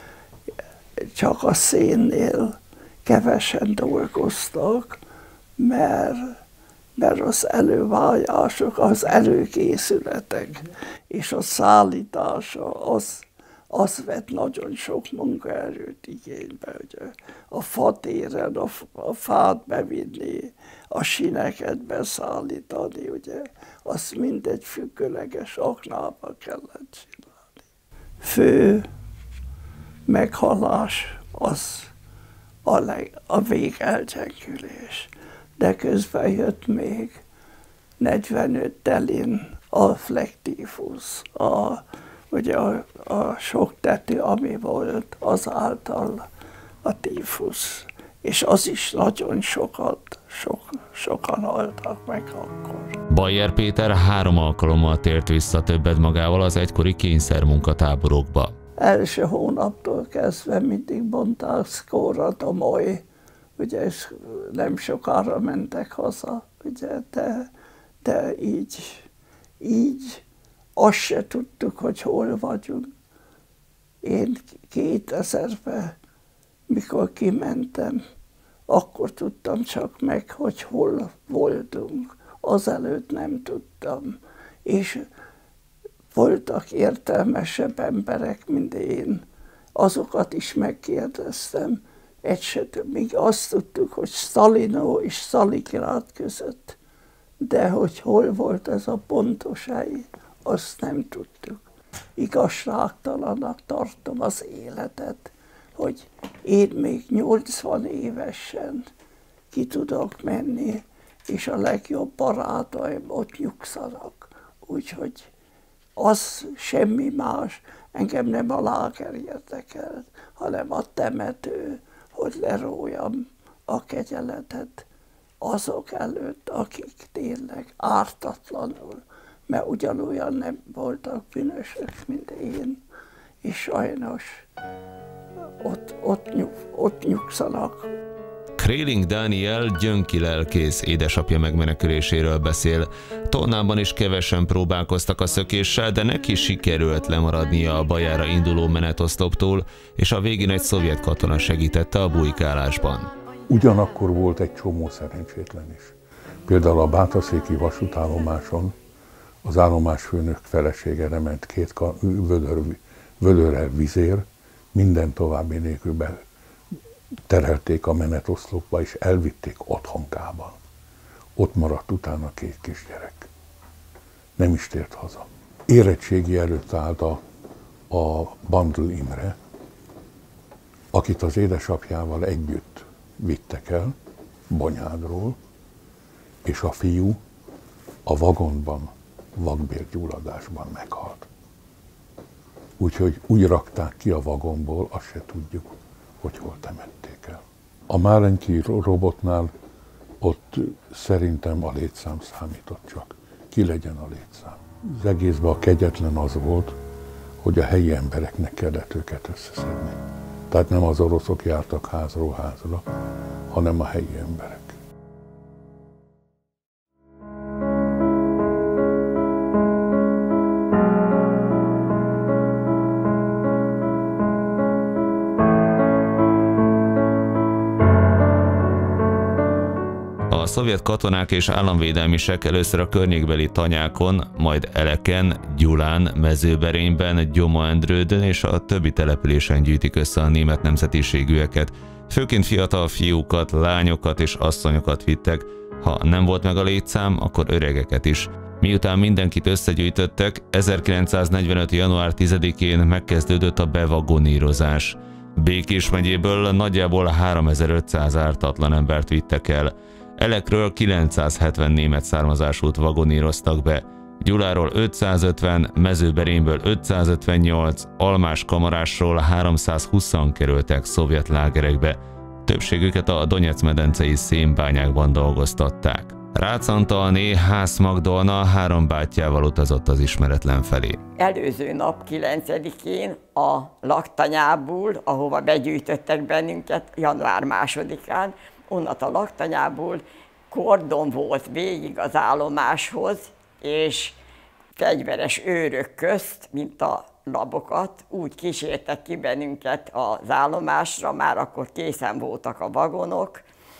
Csak a szénnél kevesen dolgoztak, mert, mert az elővállások, az előkészületek és a szállítása, az, az vett nagyon sok munkaerőt igénybe. Ugye. A fatéren a, a fát bevinni, a sineket beszállítani, ugye. Azt mindegy függőleges aknába kellett csinálni. Fő meghalás az a, leg, a végelgyengülés. De közben jött még negyvenöt telén a flektífusz, a, ugye a, a sok tető, ami volt, azáltal a tífusz. És az is nagyon sokat, sok, sokan haltak meg akkor. Bajer Péter három alkalommal tért vissza többet magával az egykori kényszermunkatáborokba. Első hónaptól kezdve mindig mondták Szkóra Tomoly, ugye, és nem sokára mentek haza, ugye, de, de így, így azt se tudtuk, hogy hol vagyunk. Én kétezerben, mikor kimentem, akkor tudtam csak meg, hogy hol voltunk. Azelőtt nem tudtam. És voltak értelmesebb emberek, mint én. Azokat is megkérdeztem. Egy se több. Még azt tudtuk, hogy Szalinó és Szaligrád között. De hogy hol volt ez a pontos hely, azt nem tudtuk. Igazságtalannak tartom az életet, hogy én még nyolcvan évesen ki tudok menni, és a legjobb barátaim ott nyugszanak. Úgyhogy az semmi más, engem nem a láger érdekel, hanem a temető, hogy lerójam a kegyeletet azok előtt, akik tényleg ártatlanul, mert ugyanolyan nem voltak bűnösök, mint én, és sajnos ott, ott, nyug, ott nyugszanak. Kréling Dániel gyönki lelkész édesapja megmeneküléséről beszél. Tolnában is kevesen próbálkoztak a szökéssel, de neki sikerült lemaradnia a Bajára induló menetoszloptól, és a végén egy szovjet katona segítette a bujkálásban. Ugyanakkor volt egy csomó szerencsétlen is. Például a bátaszéki vasútállomáson az állomásfőnök felesége lement két vödör, vödörrel vizér, minden további nélkül terelték a menetoszlopba, és elvitték otthonkában. Ott maradt utána két kisgyerek. Nem is tért haza. Érettségi előtt állt a, a Bandl Imre, akit az édesapjával együtt vittek el Bonyhádról, és a fiú a vagonban, vakbélgyulladásban meghalt. Úgyhogy úgy rakták ki a vagonból, azt se tudjuk, hogy hol temették el. A Málenki robotnál ott szerintem a létszám számított csak. Ki legyen a létszám. Az egészben a kegyetlen az volt, hogy a helyi embereknek kellett őket összeszedni. Tehát nem az oroszok jártak házról házra, hanem a helyi emberek. A szovjet katonák és államvédelmisek először a környékbeli tanyákon, majd Eleken, Gyulán, Mezőberényben, Gyoma-Endrődön és a többi településen gyűjtik össze a német nemzetiségűeket. Főként fiatal fiúkat, lányokat és asszonyokat vittek, ha nem volt meg a létszám, akkor öregeket is. Miután mindenkit összegyűjtöttek, ezerkilencszáznegyvenöt. január tizedikén megkezdődött a bevagonírozás. Békés megyéből nagyjából háromezer-ötszáz ártatlan embert vittek el. Elekről kilencszázhetven német származásút vagoníroztak be, Gyuláról ötszázötven, Mezőberényből ötszázötvennyolc, Almás-Kamarásról háromszázhúszan kerültek szovjet lágerekbe. Többségüket a Donetsz-medencei szénbányákban dolgoztatták. Rácz Antalné, Hász Magdolna három bátyjával utazott az ismeretlen felé. Előző nap kilencedikén a laktanyából, ahova begyűjtöttek bennünket január másodikán, onnat a laktanyából kordon volt végig az állomáshoz, és fegyveres őrök közt, mint a labokat, úgy kísértek ki bennünket az állomásra, már akkor készen voltak a vagonok,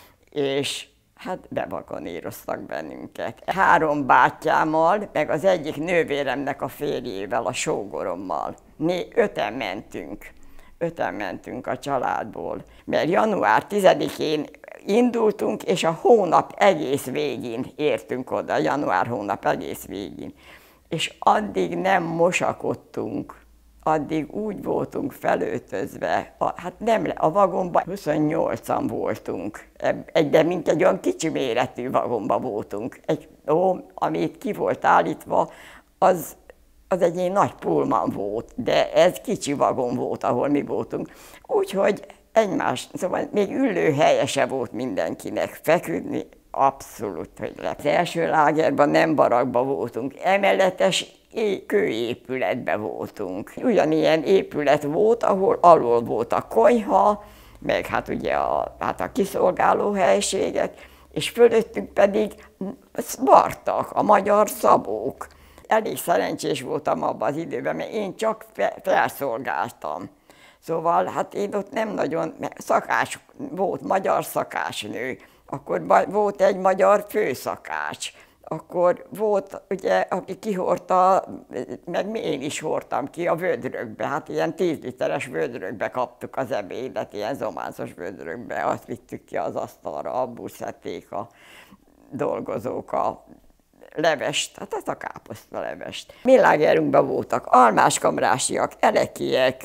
és hát bevagoníroztak bennünket. Három bátyámmal, meg az egyik nővéremnek a férjével, a sógorommal. Né, öten mentünk. Öten mentünk a családból. Mert január tizedikén indultunk, és a hónap egész végén értünk oda, január hónap egész végén. És addig nem mosakodtunk, addig úgy voltunk felöltözve, a, hát nem, a vagonban huszonnyolcan voltunk, egy, de mint egy olyan kicsi méretű vagonban voltunk. Egy, ó, amit ki volt állítva, az, az egy ilyen nagy pulman volt, de ez kicsi vagon volt, ahol mi voltunk. Úgyhogy egymás, szóval még ülőhelye se volt mindenkinek, feküdni abszolút, hogy le. Az első lágerban nem barakban voltunk, emeletes kőépületben voltunk. Ugyanilyen épület volt, ahol alul volt a konyha, meg hát ugye a, hát a kiszolgáló helységek, és fölöttünk pedig vartak, a magyar szabók. Elég szerencsés voltam abban az időben, mert én csak felszolgáltam. Szóval hát én ott nem nagyon, szakás volt, magyar szakásnő, akkor volt egy magyar főszakács, akkor volt ugye, aki kihordta, meg én is hordtam ki a vödrökbe, hát ilyen tíz literes vödrökbe kaptuk az ebédet, ilyen zománzos vödrökbe, azt vittük ki az asztalra, abból szedték a dolgozók a levest, hát ez a káposzta levest. Mi lágerunkban voltak almáskamrásiak, elekiek,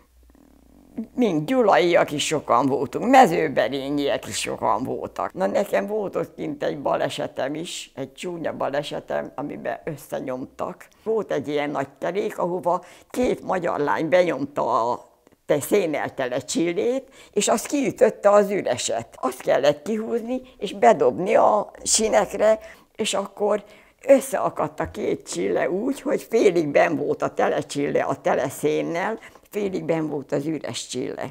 mind gyulaiak is sokan voltunk, mezőberényiek is sokan voltak. Na nekem volt ott kint egy balesetem is, egy csúnya balesetem, amiben összenyomtak. Volt egy ilyen nagy kerék, ahova két magyar lány benyomta a te szénnel tele csillét, és az kiütötte az üreset. Azt kellett kihúzni, és bedobni a sinekre, és akkor összeakadt a két csille úgy, hogy félig benn volt a tele csille a tele szénnel, félig benn volt az üres csille.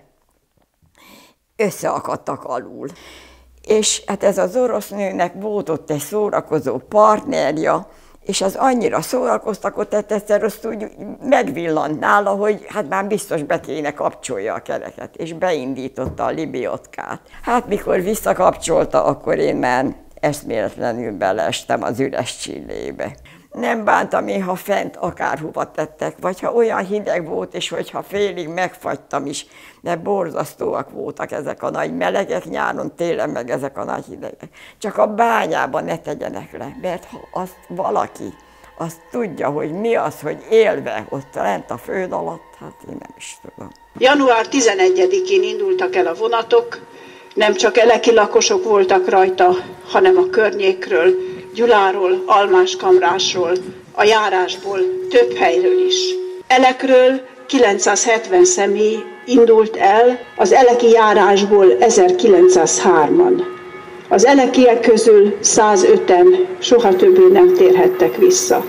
Összeakadtak alul. És hát ez az orosz nőnek volt ott egy szórakozó partnerja, és az annyira szórakoztatott, hogy egyszer azt úgy megvillant nála, hogy hát már biztos be kéne kapcsolja a kereket, és beindította a libiotkát. Hát mikor visszakapcsolta, akkor én már eszméletlenül beleestem az üres csillébe. Nem bántam én, ha fent akárhova tettek, vagy ha olyan hideg volt, és hogyha félig megfagytam is, de borzasztóak voltak ezek a nagy melegek nyáron, télen meg ezek a nagy hidegek. Csak a bányában ne tegyenek le, mert ha azt valaki azt tudja, hogy mi az, hogy élve ott lent a föld alatt, hát én nem is tudom. január tizenegyedikén indultak el a vonatok, nem csak eleki lakosok voltak rajta, hanem a környékről, Gyuláról, Almáskamrásról, a járásból, több helyről is. Elekről kilencszázhetven személy indult el, az eleki járásból ezerkilencszázhárman. Az elekiek közül százöten soha többé nem térhettek vissza.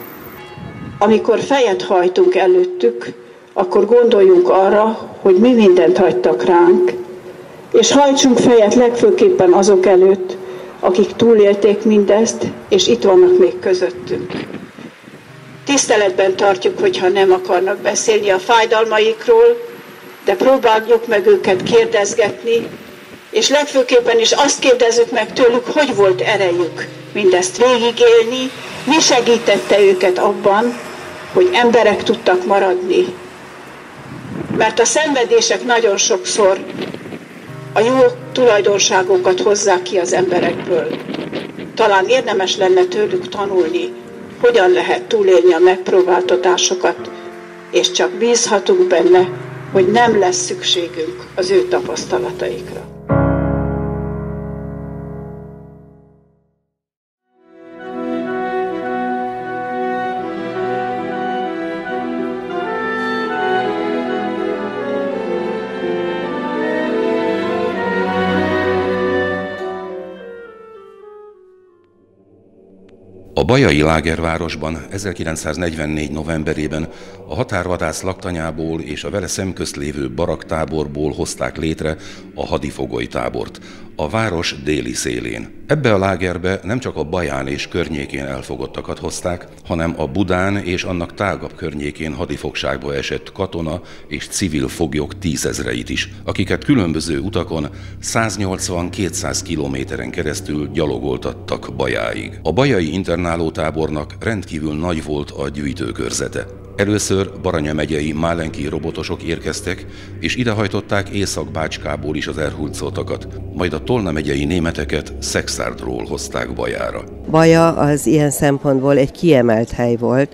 Amikor fejet hajtunk előttük, akkor gondoljunk arra, hogy mi mindent hagytak ránk, és hajtsunk fejet legfőképpen azok előtt, akik túlélték mindezt, és itt vannak még közöttünk. Tiszteletben tartjuk, hogyha nem akarnak beszélni a fájdalmaikról, de próbáljuk meg őket kérdezgetni, és legfőképpen is azt kérdezzük meg tőlük, hogy volt erejük mindezt végigélni, mi segítette őket abban, hogy emberek tudtak maradni. Mert a szenvedések nagyon sokszor a jó tulajdonságokat hozzák ki az emberekből. Talán érdemes lenne tőlük tanulni, hogyan lehet túlélni a megpróbáltatásokat, és csak bízhatunk benne, hogy nem lesz szükségünk az ő tapasztalataikra. A bajai lágervárosban ezerkilencszáznegyvennégy novemberében a határvadász laktanyából és a vele szemközt lévő baraktáborból hozták létre a hadifogolytábort, a város déli szélén. Ebbe a lágerbe nem csak a Baján és környékén elfogottakat hozták, hanem a Budán és annak tágabb környékén hadifogságba esett katona és civil foglyok tízezreit is, akiket különböző utakon száznyolcvan-kétszáz kilométeren keresztül gyalogoltattak Bajáig. A bajai internálótábornak rendkívül nagy volt a gyűjtőkörzete. Először Baranya megyei málenki robotosok érkeztek, és idehajtották Észak-Bácskából is az elhurcoltakat, majd a Tolna megyei németeket Szekszárdról hozták Bajára. Baja az ilyen szempontból egy kiemelt hely volt,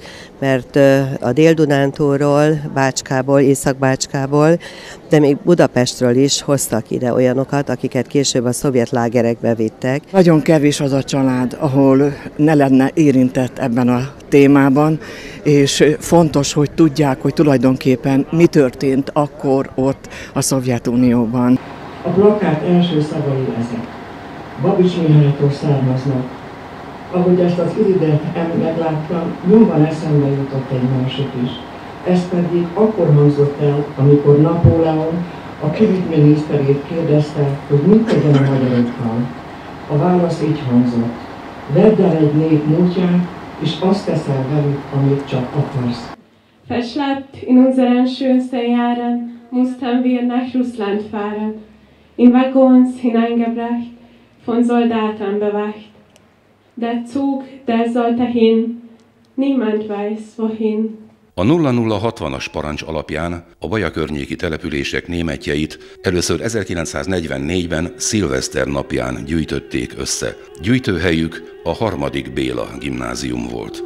mert a Dél-Dunántúlról, Bácskából, Észak-Bácskából, de még Budapestről is hoztak ide olyanokat, akiket később a szovjet lágerekbe vittek. Nagyon kevés az a család, ahol ne lenne érintett ebben a témában, és fontos, hogy tudják, hogy tulajdonképpen mi történt akkor ott a Szovjetunióban. A plakát első szavai ezek. Babics Mihálytól származnak. Ahogy ezt az iridet megláttam, nyomban eszembe jutott egy másik is. Ez pedig akkor hangzott el, amikor Napóleon a külügyminiszterét kérdezte, hogy mit tegyen a magyarokkal. A válasz így hangzott: vedd el egy nép múltját, és azt teszel velük, amit csak akarsz. Verschleppt in unseren schönsten Jahren mussten wir nach Russland fahren, in Waggons hineingebracht, von Soldaten bewacht. Der Zug, der sollte hin, niemand weiß wohin. A nulla nulla hatvanas parancs alapján a Baja környéki települések németjeit először ezerkilencszáznegyvennégyben szilveszter napján gyűjtötték össze. Gyűjtőhelyük a harmadik Béla gimnázium volt.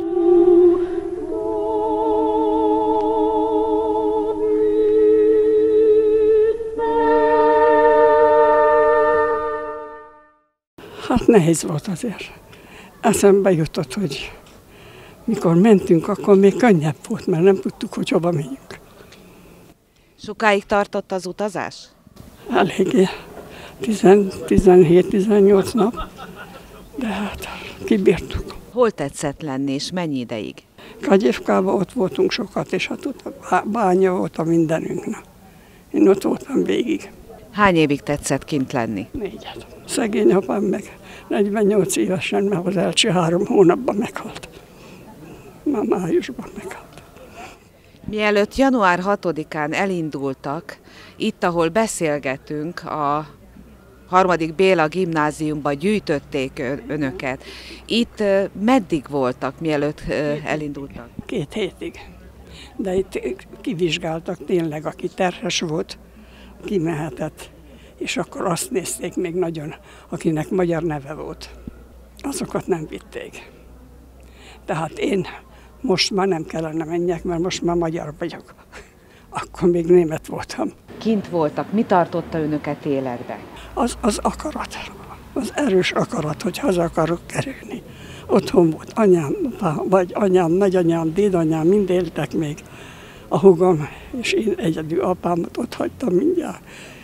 Hát nehéz volt azért. Eszembe jutott, hogy mikor mentünk, akkor még könnyebb volt, mert nem tudtuk, hogy hova megyünk. Sokáig tartott az utazás? Eléggé. tizenhét-tizennyolc nap, de hát kibírtuk. Hol tetszett lenni, és mennyi ideig? Kagyevkában ott voltunk sokat, és hát ott a bánya volt a mindenünknek. Én ott voltam végig. Hány évig tetszett kint lenni? Négyet. Szegény apám meg negyvennyolc évesen, mert az első három hónapban meghalt. Már májusban meghalt. Mielőtt január hatodikán elindultak, itt, ahol beszélgetünk, a harmadik Béla gimnáziumban gyűjtötték önöket. Itt meddig voltak, mielőtt elindultak? Két hétig. De itt kivizsgáltak tényleg, aki terhes volt, kimehetett. És akkor azt nézték még nagyon, akinek magyar neve volt. Azokat nem vitték. Tehát én most már nem kellene menjek, mert most már magyar vagyok. Akkor még német voltam. Kint voltak, mi tartotta önöket életbe? Az, az akarat, az erős akarat, hogy haza akarok kerülni. Otthon volt anyám, vagy anyám, nagyanyám, dédanyám, mind éltek még. A húgom, és én egyedül apámat ott hagytam mindjárt.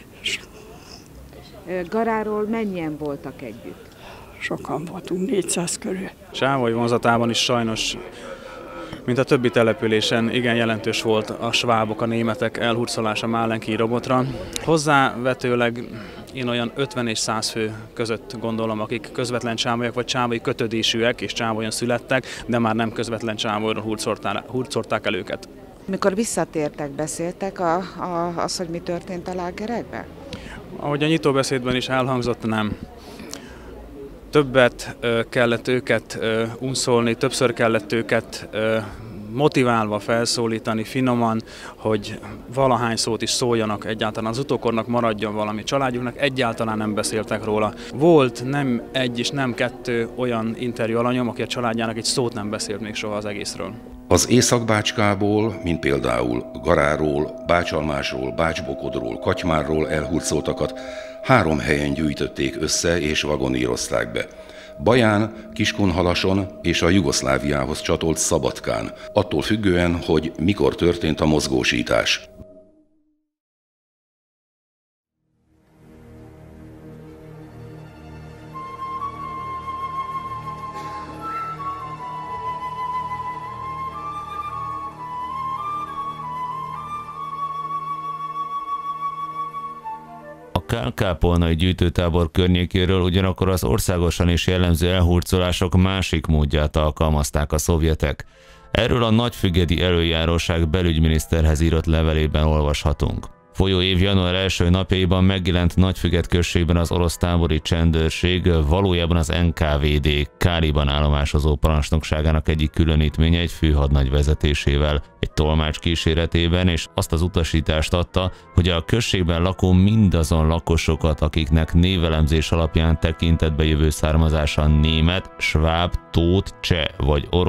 Garáról mennyien voltak együtt? Sokan voltunk, négyszáz körül. Sávoly vonzatában is sajnos, mint a többi településen, igen jelentős volt a svábok, a németek elhurcolása Málenki robotra. Hozzávetőleg én olyan ötven és száz fő között gondolom, akik közvetlen csávolyak vagy csávoi kötődésűek és csávolyan születtek, de már nem közvetlen csávolyról hurcolták el őket. Mikor visszatértek, beszéltek a, a, az, hogy mi történt a lágerekben? Ahogy a nyitóbeszédben is elhangzott, nem. Többet kellett őket unszolni, többször kellett őket motiválva felszólítani, finoman, hogy valahány szót is szóljanak egyáltalán, az utókornak maradjon valami. Családjuknak egyáltalán nem beszéltek róla. Volt nem egy és nem kettő olyan interjú alanyom, aki a családjának egy szót nem beszélt még soha az egészről. Az Észak-Bácskából, mint például Garáról, Bácsalmásról, Bácsbokodról, Katymárról elhurcoltakat három helyen gyűjtötték össze és vagonírozták be. Baján, Kiskunhalason és a Jugoszláviához csatolt Szabadkán, attól függően, hogy mikor történt a mozgósítás. Kálkápolnai gyűjtőtábor környékéről ugyanakkor az országosan is jellemző elhurcolások másik módját alkalmazták a szovjetek. Erről a nagyfüggedi elöljáróság belügyminiszterhez írott levelében olvashatunk. Folyó év január első napjaiban megjelent Nagyfügged községben az orosz tábori csendőrség, valójában az en ká vé dé Káliban állomásozó parancsnokságának egyik különítménye egy főhadnagy vezetésével, egy tolmács kíséretében, és azt az utasítást adta, hogy a községben lakó mindazon lakosokat, akiknek névelemzés alapján tekintetbe jövő származása német, sváb, tót, cseh vagy orosz,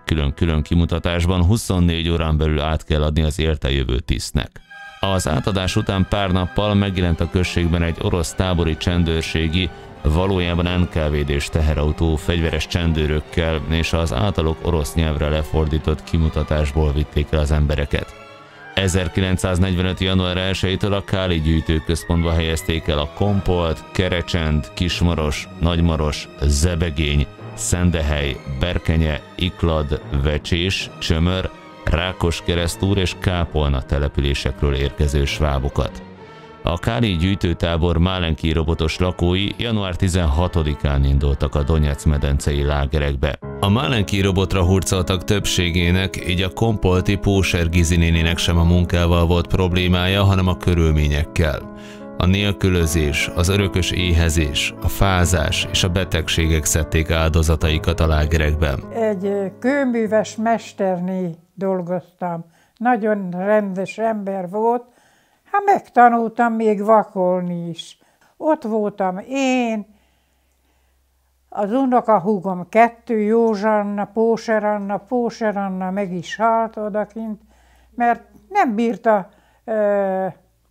Külön-külön kimutatásban huszonnégy órán belül át kell adni az érte jövő tisztnek. Az átadás után pár nappal megjelent a községben egy orosz tábori csendőrségi, valójában en ká vé dés teherautó fegyveres csendőrökkel és az általuk orosz nyelvre lefordított kimutatásból vitték el az embereket. ezerkilencszáznegyvenöt. január elsejétől a Káli gyűjtőközpontba helyezték el a Kompolt, Kerecsend, Kismaros, Nagymaros, Zebegény, Szendehely, Berkenye, Iklad, Vecsés, Csömör, Rákoskeresztúr és Kápolna településekről érkező svábokat. A Káli gyűjtőtábor málenki robotos lakói január tizenhatodikán indultak a Donec-medencei lágerekbe. A málenki robotra hurcoltak többségének, így a kompolti Póser Gizi néninek sem a munkával volt problémája, hanem a körülményekkel. A nélkülözés, az örökös éhezés, a fázás és a betegségek szedték áldozataikat a lágerekben. Egy kőműves mesterné dolgoztam. Nagyon rendes ember volt. Hát megtanultam még vakolni is. Ott voltam én, az unokahúgom kettő, Józsanna, Póser Anna, Póser Anna meg is halt odakint, mert nem bírta ö, ö,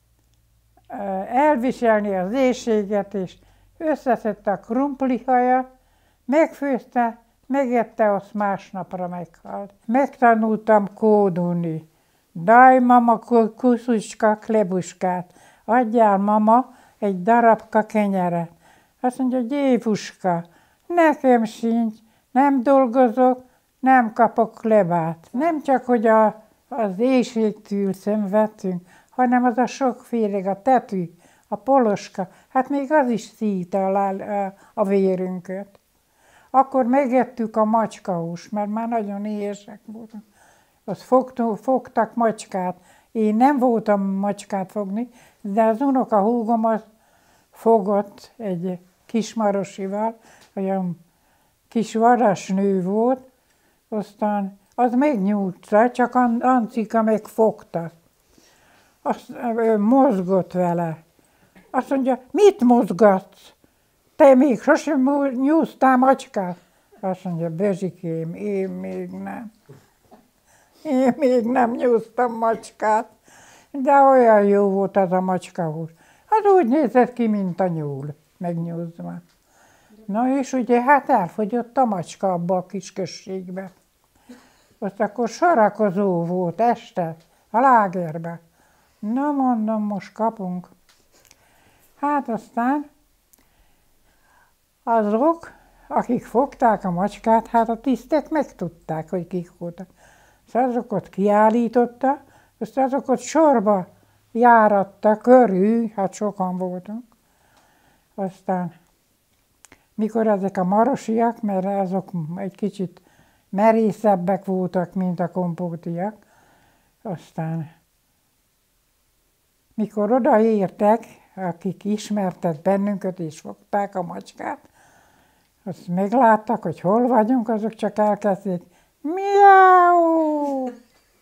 elviselni az éhséget, és összeszedte a krumplihajat, megfőzte, megette, azt másnapra meghalt. Megtanultam kódulni. Daj, mama, kuszucska, klebuskát. Adjál, mama, egy darabka kenyeret. Azt mondja, gyévuska, nekem sincs, nem dolgozok, nem kapok klebát. Nem csak, hogy a, az éhségtől szenvedtünk, hanem az a sokféle, a tetű, a poloska, hát még az is szívta a, a vérünket. Akkor megettük a macskahúst, mert már nagyon éhesek voltunk. Azt fogtuk, fogtak macskát. Én nem voltam macskát fogni, de az unokahúgom az fogott egy kismarosival, olyan kis varasnő volt, aztán az megnyújtsa, csak Ancika megfogta. Azt mozgott vele. Azt mondja, mit mozgatsz? Te még sosem nyújtál macskát? Azt mondja, Bezsikém, én még nem. Én még nem nyújtottam macskát, de olyan jó volt az a macskahús. Az úgy nézett ki, mint a nyúl, megnyúzva. Na és ugye hát elfogyott a macska abba a kis községbe. Azt akkor sorakozó volt este a lágerbe. Na mondom, most kapunk. Hát aztán azok, akik fogták a macskát, hát a tisztek megtudták, hogy kik voltak. Szóval azokat kiállította, aztán azokat sorba járatta körül, hát sokan voltunk. Aztán, mikor ezek a marosiak, mert azok egy kicsit merészebbek voltak, mint a kompótiak, aztán, mikor odaértek, akik ismertek bennünket és fogták a macskát, azt megláttak, hogy hol vagyunk, azok csak elkezdték, miau!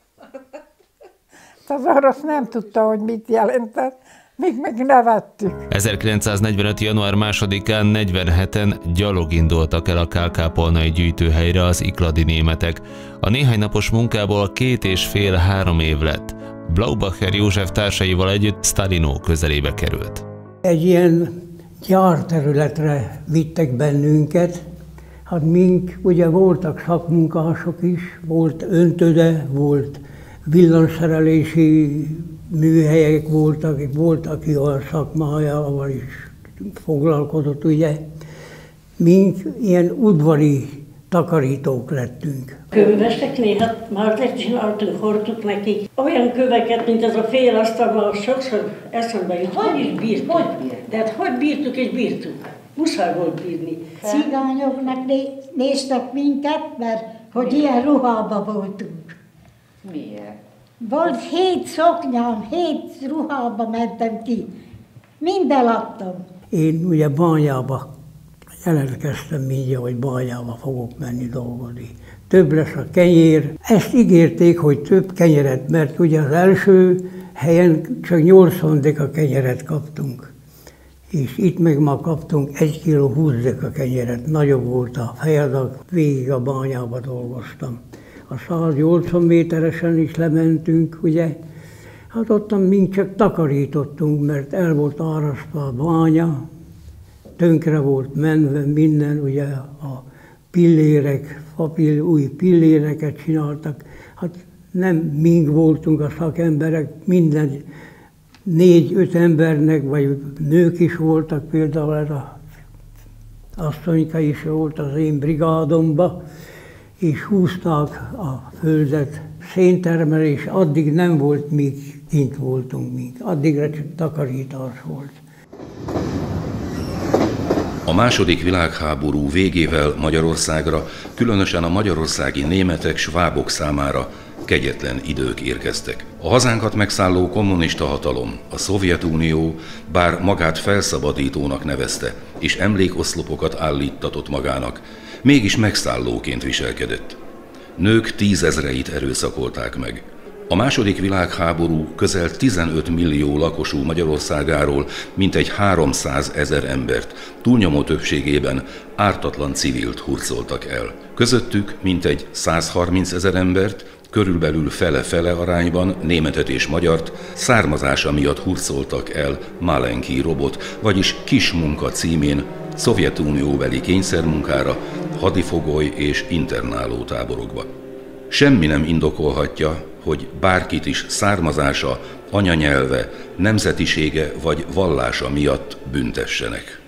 Az orosz nem tudta, hogy mit jelentett, míg meg nevettük. ezerkilencszáznegyvenöt. január másodikán negyvenheten gyalog indultak el a kálkápolnai gyűjtőhelyre az ikladi németek. A néhány napos munkából két és fél három év lett. Blaubacher József társaival együtt Sztalinó közelébe került. Egy ilyen gyárterületre vittek bennünket. Hát mink, ugye voltak szakmunkások is, volt öntöde, volt villanyszerelési műhelyek voltak, volt, aki a szakmájával is foglalkozott, ugye. Mink ilyen udvari takarítók lettünk. Könyvesek néha már lecsináltunk, hordtuk nekik olyan köveket, mint ez a fél asztalban, sokszor eszembe jut, hogy is bírtuk, hogy? De hát hogy bírtuk és bírtuk. Muszáj volt bírni. Cigányoknak né- néztek minket, mert hogy ilyen ruhába voltunk. Miért? Volt hét szoknyám, hét ruhába mentem ki. Minden adtam. Én ugye Bányába jelentkeztem mindjárt, hogy Bányába fogok menni dolgozni. Több lesz a kenyér. Ezt ígérték, hogy több kenyeret, mert ugye az első helyen csak nyolcvan deka kenyeret kaptunk. És itt meg ma kaptunk egy kiló húsz deka kenyeret. Nagyobb volt a fejadak, végig a Bányába dolgoztam. a száznyolcvan méteresen is lementünk, ugye. Hát ottan mink csak takarítottunk, mert el volt árasztva a bánya, tönkre volt menve minden, ugye a pillérek, fapill, új pilléreket csináltak. Hát nem mink voltunk a szakemberek, minden négy-öt embernek, vagy nők is voltak, például ez a asszonyka is volt az én brigádomba, és húzták a földet. Széntermelés addig nem volt, míg kint voltunk mink. Addigra csak takarítás volt. A második világháború végével Magyarországra, különösen a magyarországi németek, svábok számára kegyetlen idők érkeztek. A hazánkat megszálló kommunista hatalom, a Szovjetunió, bár magát felszabadítónak nevezte, és emlékoszlopokat állíttatott magának, mégis megszállóként viselkedett. Nők tízezreit erőszakolták meg. A második világháború közel tizenöt millió lakosú Magyarországáról mintegy háromszázezer embert, túlnyomó többségében ártatlan civilt hurcoltak el. Közöttük mintegy százharmincezer embert, körülbelül fele-fele arányban németet és magyart származása miatt hurcoltak el Malenki robot, vagyis kis munka címén Szovjetunióbeli kényszermunkára, hadifogoly és internáló táborokba. Semmi nem indokolhatja, hogy bárkit is származása, anyanyelve, nemzetisége vagy vallása miatt büntessenek.